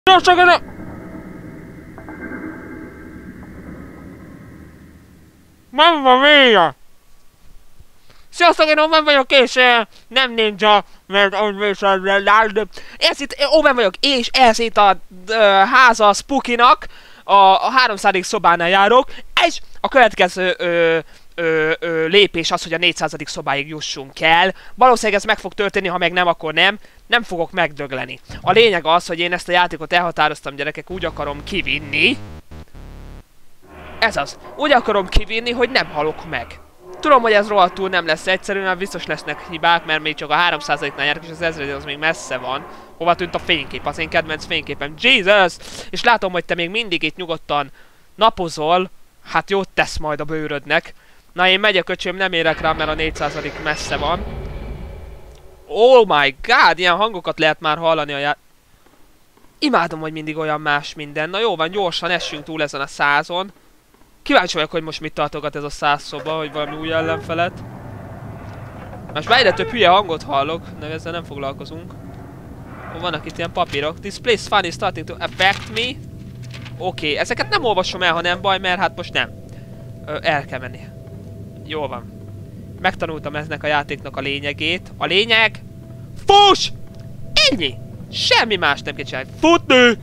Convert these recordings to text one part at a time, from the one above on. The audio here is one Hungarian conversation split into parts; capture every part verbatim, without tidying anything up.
Csak a... Mamma mia! Sziasztok, én Omen vagyok, és uh, nem ninja, mert ez itt Omen vagyok, és ez itt a uh, háza Spookynak, a, a háromszázadik szobánál járok, és a következő ö, ö, ö, lépés az, hogy a négyszázadik szobáig jussunk el. Valószínűleg ez meg fog történni, ha meg nem, akkor nem. Nem fogok megdögleni. A lényeg az, hogy én ezt a játékot elhatároztam, gyerekek, úgy akarom kivinni. Ez az. Úgy akarom kivinni, hogy nem halok meg. Tudom, hogy ez rohadtul nem lesz egyszerű, mert biztos lesznek hibák, mert még csak a háromszázadiknál járok, és az ezredik az még messze van. Hova tűnt a fénykép? Az én kedvenc fényképem. Jesus! És látom, hogy te még mindig itt nyugodtan napozol. Hát jót tesz majd a bőrödnek. Na, én megyek, öcsém, nem érek rá, mert a négyszázadik messze van. Oh my god, ilyen hangokat lehet már hallani a já... Imádom, hogy mindig olyan más minden. Na jó van, gyorsan essünk túl ezen a százon. Kíváncsi vagyok, hogy most mit tartogat ez a száz szoba, hogy valami új ellenfelet. Most már egyre több hülye hangot hallok, de ezzel nem foglalkozunk. Oh, vannak itt ilyen papírok. This place fun is starting to affect me. Oké, okay. Ezeket nem olvasom el, ha nem baj, mert hát most nem. Ö, el kell menni. Jó van. Megtanultam eznek a játéknak a lényegét. A lényeg... Fuss! Ennyi! Semmi más nem kell csinálni. Futni!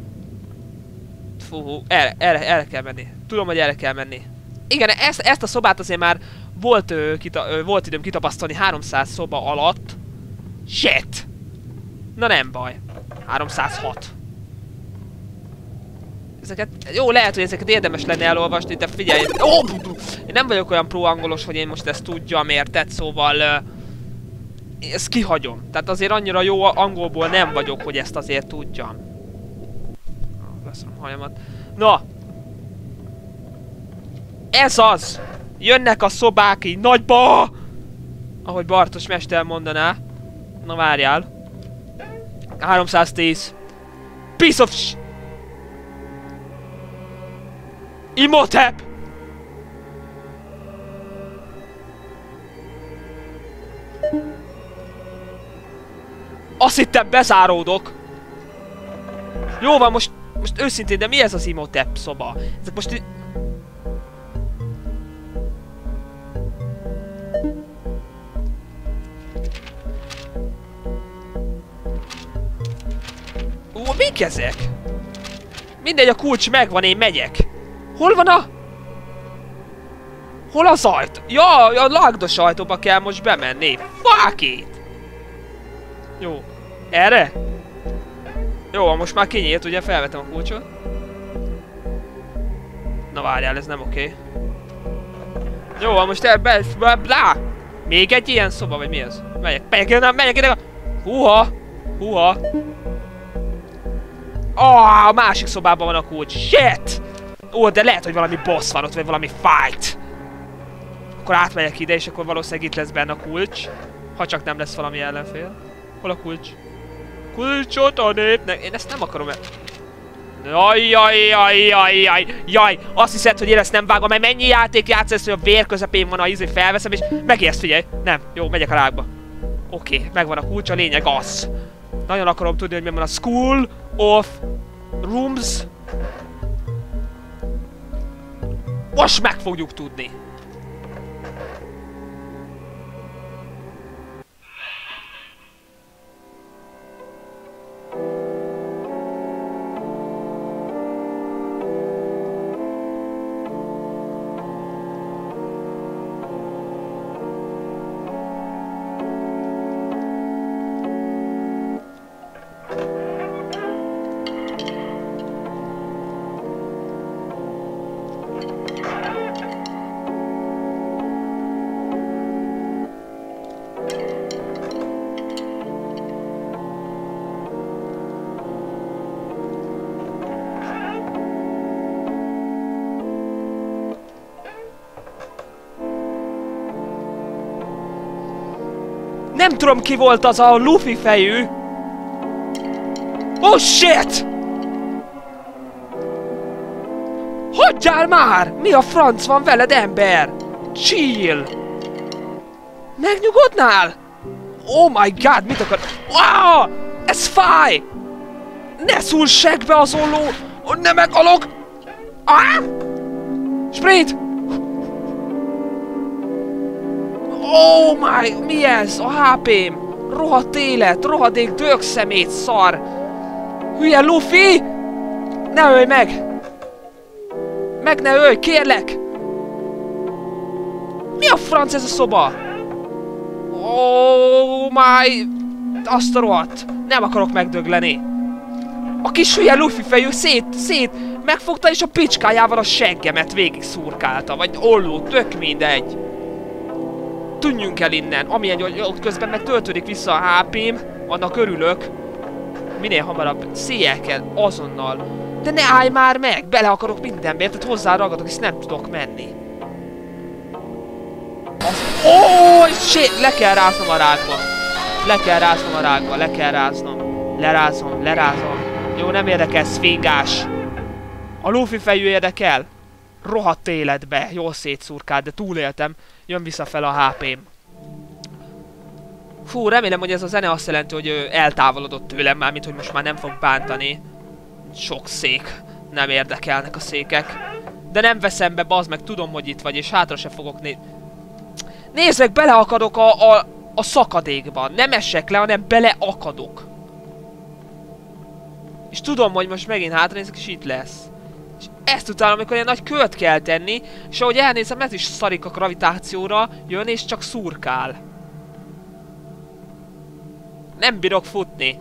Fú, el, el, el kell menni. Tudom, hogy el kell menni. Igen, ezt, ezt a szobát azért már volt, ö, kita, ö, volt időm kitapasztalni háromszáz szoba alatt. Shit! Na nem baj. háromszázhat. Ezeket... Jó, lehet, hogy ezeket érdemes lenne elolvasni, de figyelj... Oh, én nem vagyok olyan pro-angolos, hogy én most ezt tudjam, érted? Szóval... Uh, ezt kihagyom. Tehát azért annyira jó angolból nem vagyok, hogy ezt azért tudjam. Veszem a hajamat. Na! Ez az! Jönnek a szobák így nagyba! Ahogy Bartos mester mondaná. Na várjál. háromszáztíz. Piece of sh... Imhotep! Azt hittem bezáródok. Jó van, most, most őszintén, de mi ez az Imhotep szoba? Ezek most... Ó, mik ezek? Mindegy, a kulcs megvan, én megyek. Hol van a... Hol az ajtó? Ja, a lagdos ajtóba kell most bemenni. Fuck it! Jó. Erre? Jó, most már kinyílt, ugye felvettem a kulcsot. Na várjál, ez nem oké. Okay. Jó, most ebbe... Blá! Még egy ilyen szoba, vagy mi ez? Megyek, megyek, megyek, megyek, megyek! Húha! Húha! Ah, a másik szobában van a kulcs. Shit! Ó, de lehet, hogy valami boss van ott, vagy valami fight. Akkor átmegyek ide, és akkor valószínűleg itt lesz benne a kulcs. Ha csak nem lesz valami ellenfél. Hol a kulcs? Kulcsot a népnek. Én ezt nem akarom el... Jaj, jaj, jaj, jaj, jaj, jaj. Azt hiszed, hogy én ezt nem vágom, mert mennyi játék játszasz, hogy a vér közepén van a izé, felveszem, és megérsz, figyelj. Nem, jó, megyek a rákba. Oké, okay, megvan a kulcs, a lényeg az. Nagyon akarom tudni, hogy mi van a School of Rooms. Most meg fogjuk tudni. Nem tudom, ki volt az a Luffy fejű. Oh shit! Hagyjál már! Mi a franc van veled, ember? Chill! Megnyugodnál? Oh my god, mit akar... Wow! Ez fáj! Ne szúr segbe az olló! Oh, ne meghalok! Ah! Sprint! Oh my! Mi ez? A há pém! Rohadt élet! Rohadék dögszemét szar! Hülye Luffy! Ne ölj meg! Meg ne ölj, kérlek! Mi a franc ez a szoba? Oh my... Azt a rohadt! Nem akarok megdögleni! A kis hülye Luffy fejű szét, szét megfogta és a picskájával a seggemet végig szurkálta, vagy ollót, tök mindegy. Tűnjünk el innen, amilyen ott közben meg töltődik vissza a há pém, annak örülök. Minél hamarabb széjjel kell, azonnal. De ne állj már meg, bele akarok mindenbe, tehát hozzá ragadok és nem tudok menni. Ó, oh, shit, le kell ráznom a rákba. Le kell ráznom a rákba, le kell ráznom. Lerázom, lerázom. Jó, nem érdekel, szfingás. A Luffy fejű érdekel. Rohadt életbe, jól szétszurkált, de túléltem. Jön vissza fel a há pém. Fú, remélem, hogy ez a zene azt jelenti, hogy ő eltávolodott tőlem már, mint hogy most már nem fog bántani. Sok szék. Nem érdekelnek a székek. De nem veszem be, bazd meg, tudom, hogy itt vagy, és hátra se fogok né... Nézzek, beleakadok a, a, a szakadékban. Nem esek le, hanem beleakadok. És tudom, hogy most megint hátranézek, és itt lesz. És ezt utálom, amikor ilyen nagy kört kell tenni, és ahogy elnézem, ez is szarik a gravitációra, jön és csak szurkál. Nem bírok futni.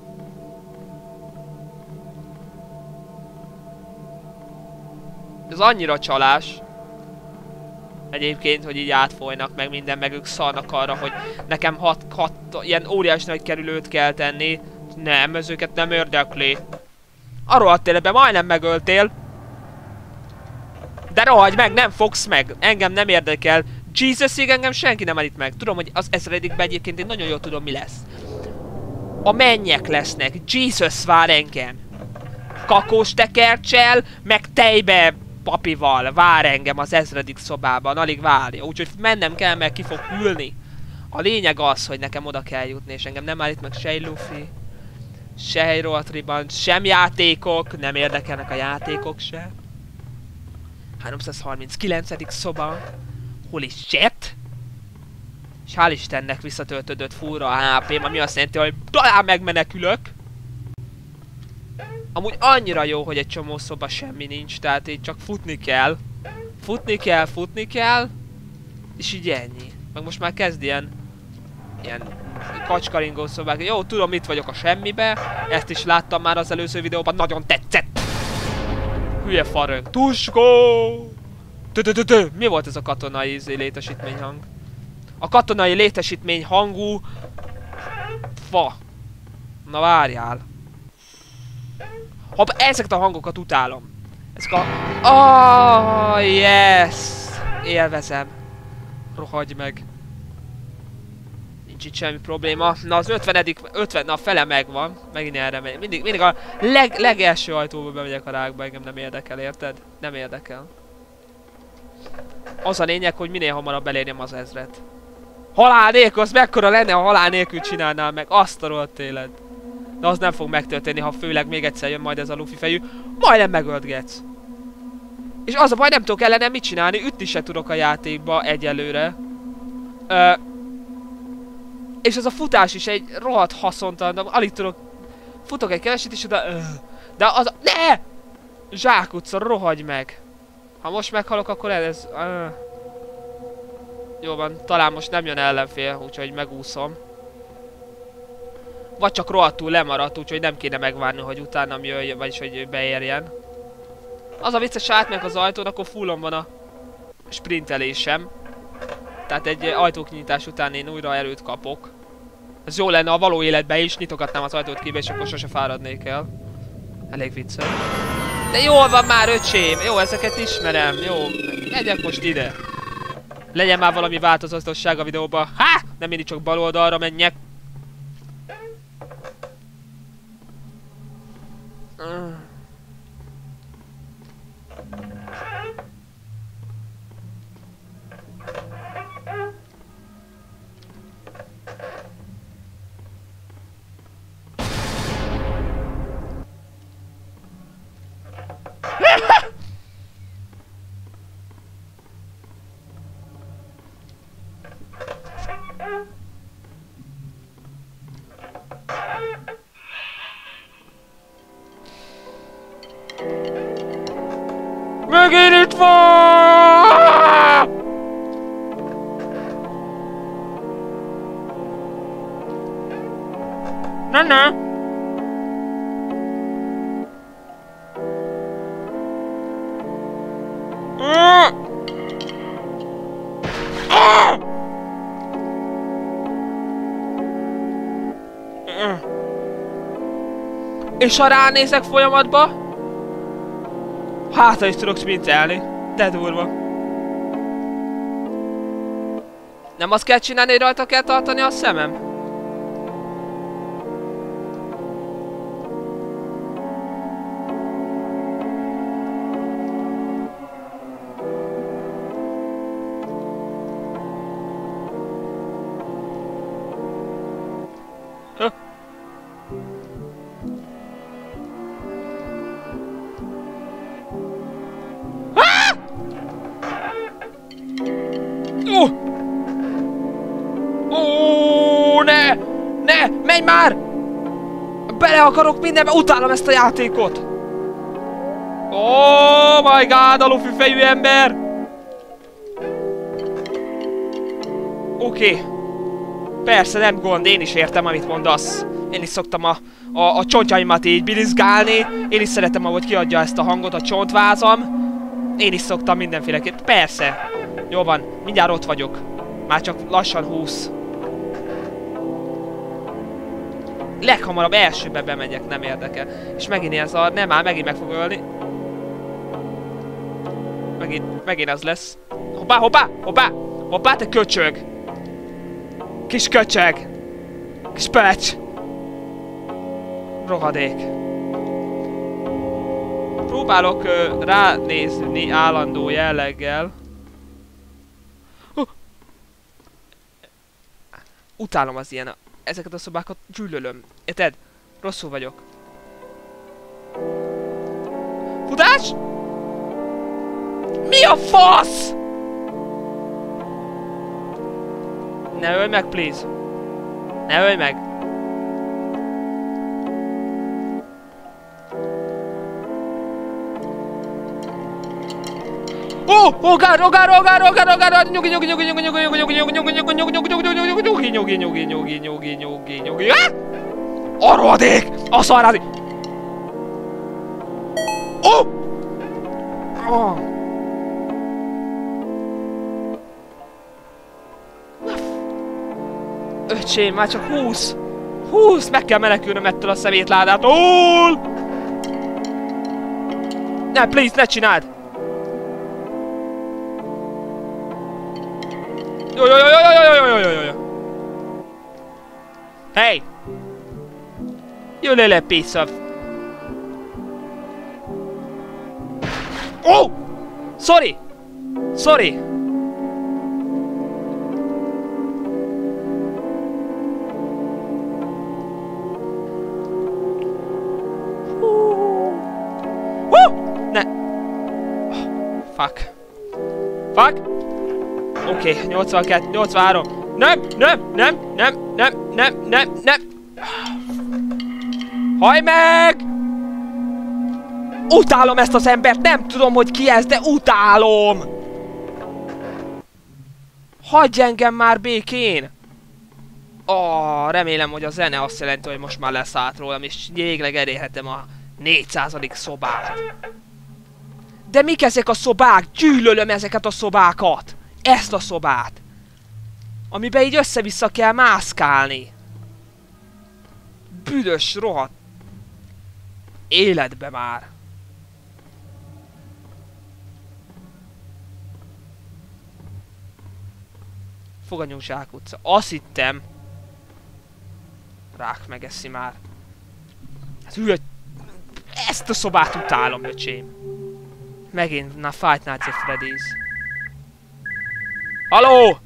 Ez annyira csalás. Egyébként, hogy így átfolynak meg minden, meg ők szarnak arra, hogy nekem hat, hat ilyen óriás nagy kerülőt kell tenni. Nem, ez őket nem érdekli. A rohadt életben majdnem megöltél. De rohagy meg, nem fogsz meg. Engem nem érdekel. Jesus-ig engem senki nem állít meg. Tudom, hogy az ezredikben egyébként én nagyon jól tudom, mi lesz. A mennyek lesznek. Jesus vár engem. Kakós tekercsel, meg tejbe papival vár engem az ezredik szobában. Alig várja. Úgyhogy mennem kell, meg ki fog ülni. A lényeg az, hogy nekem oda kell jutni, és engem nem állít meg se Luffy, se egy rohadt ribbant, sem játékok, nem érdekelnek a játékok se. háromszázharminckilencedik szoba. Holy shit! És hál' Istennek visszatöltődött fullra a há pém, ami azt jelenti, hogy talán megmenekülök. Amúgy annyira jó, hogy egy csomó szoba semmi nincs, tehát így csak futni kell. Futni kell, futni kell. És így ennyi. Meg most már kezd ilyen... Ilyen... Kacskaringó szobák. Jó, tudom, itt vagyok a semmibe. Ezt is láttam már az előző videóban. Nagyon tetszett. Hülye faröng. Tuskó! Tö-tö-tö-tö! Mi volt ez a katonai létesítmény hang? A katonai létesítmény hangú... Fa. Na várjál. Hopp, ezeket a hangokat utálom. Ezek a... Oh, yes! Élvezem. Rohagy meg. Nincs itt semmi probléma. Na az ötvenedik, ötven, na a fele megvan. Megint erre megy. Mindig, mindig a leg, legelső ajtóba bemegyek a rákba, engem nem érdekel, érted? Nem érdekel. Az a lényeg, hogy minél hamarabb elérjem az ezret. Halál nélkül, az mekkora lenne, ha halál nélkül csinálnál meg. Azt a rohadt élet. De az nem fog megtörténni, ha főleg még egyszer jön majd ez a Luffy fejű. Majdnem megölt, gec. És az a baj, nem tudok ellenem mit csinálni, ütni se tudok a játékba egyelőre. Ö, és az a futás is egy rohadt haszontalan, de alig tudok... Futok egy keveset és oda... Ö, de az a... Ne! Zsákutca, rohagy meg. Ha most meghalok, akkor ez... Ö. Jó van, talán most nem jön ellenfél, úgyhogy megúszom. Vagy csak rohadtul lemaradt, úgyhogy nem kéne megvárni, hogy utánam jöjjön, vagyis hogy beérjen. Az a vicces, átmegyek az ajtón, akkor fullon van a sprintelésem. Tehát egy ajtókinyitás után én újra erőt kapok. Ez jó lenne a való életben is, nyitogatnám az ajtót kibe, és akkor sose fáradnék el. Elég vicces. De jól van már, öcsém! Jó, ezeket ismerem, jó. Megyek most ide. Legyen már valami változatosság a videóban. Há! Nem mindig csak bal oldalra menjek. Megint itt van! Ne, ne! És ha ránézek folyamatba, hátra is tudok sprintelni. De durva. Nem azt kell csinálni, hogy rajta kell tartani a szemem? Ó! Ó, ne! Ne! Menj már! Bele akarok mindenbe, utálom ezt a játékot! Oh my god, a lufi fejű ember! Oké. Okay. Persze, nem gond, én is értem, amit mondasz. Én is szoktam a, a, a csontjaimat így bilizgálni. Én is szeretem, ahogy kiadja ezt a hangot a csontvázam. Én is szoktam mindenféleképp. Persze. Jó van, mindjárt ott vagyok. Már csak lassan húsz. Leghamarabb elsőbe bemegyek, nem érdekel. És megint ilyen szar, nem áll, megint meg fog ölni. Megint, megint az lesz. Hoppá, hoppá, hoppá, hoppá, te köcsög. Kis köcsög. Kis pecs. Rohadék. Próbálok uh, ránézni állandó jelleggel. Uh. Utálom az ilyen, ezeket a szobákat gyűlölöm. Érted? Rosszul vagyok. Futás? Mi a fasz? Ne ölj meg, please. Ne ölj meg. Oh, oh god, oh god, oh god, oh god, oh god, nyugi, nyugi, nyugi, nyugi, nyugi, nyugi, nyugi, nyugi, nyugi, nyugi, nyugi, nyugi, nyugi, nyugi, nyugi, nyugi, nyugi, nyugi, nyugi, ah! A rohadék! A szarádi! Oh! Oh! Öcsém, már csak húsz! húsz! Meg kell menekülnöm ettől a szemétládától! Ne, please, ne csináld! Jó, jó, jó, jó, jó, jó, jó, jó, jó, jó. Hey! You little piece of... Oh! Sorry! Sorry! Ne! Fuck. Fuck! Oké, okay, nyolcvankettő, nyolcvanhárom. Nem, nem, nem, nem, nem, nem, nem, nem. Hajj meg! Utálom ezt az embert, nem tudom, hogy ki ez, de utálom! Hagyj engem már békén! Oh, remélem, hogy a zene azt jelenti, hogy most már leszállt rólam, és végleg elérhetem a négyszázadik szobát. De mik ezek a szobák? Gyűlölöm ezeket a szobákat! Ezt a szobát! Amiben így össze-vissza kell mászkálni. Büdös rohadt. Életbe már. Foganyú zsákutca. Azt hittem. Rák megeszi már. Hát hülye. Ezt a szobát utálom, öcsém. Megint, na Fight Nights at Freddy's. Halló!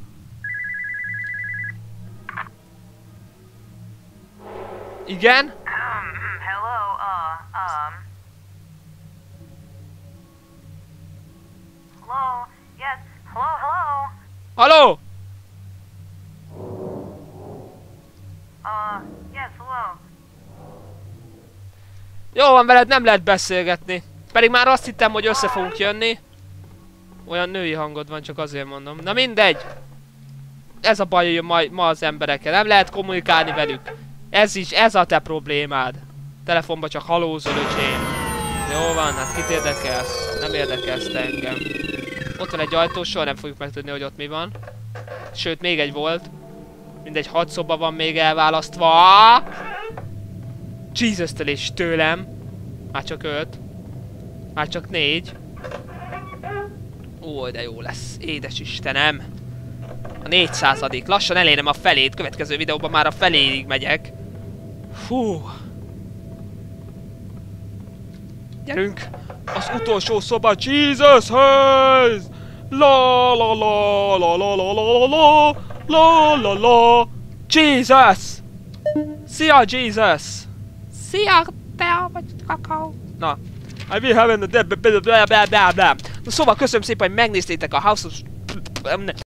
Igen? Um, hello, uh, um... Hello? Yes. Hello, hello? Halló? Uh, yes, hello. Jó van, veled nem lehet beszélgetni. Pedig már azt hittem, hogy össze fogunk jönni. Olyan női hangod van, csak azért mondom. Na mindegy. Ez a baj, hogy ma, ma az emberekkel. Nem lehet kommunikálni velük. Ez is, ez a te problémád. Telefonba csak halózol, öcsém. Jó van, hát kit érdekelsz? Nem érdekelsz te engem. Ott van egy ajtó, soha nem fogjuk megtudni, hogy ott mi van. Sőt, még egy volt. Mindegy, hat szoba van még elválasztva. Jesus-től és tőlem. Már csak öt. Már csak négy. Ó, de jó lesz. Édes Istenem. A négyszázadik. Lassan elérem a felét. Következő videóban már a feléig megyek. Fú. Gyerünk. Az utolsó szoba Jesushez. La la la la la la la la la la la. Jesus. Szia Jesus. Szia, te vagy kakao. Na. I will have a blah blah blah blah blah. Szóval köszönöm szépen, hogy megnéztétek a House of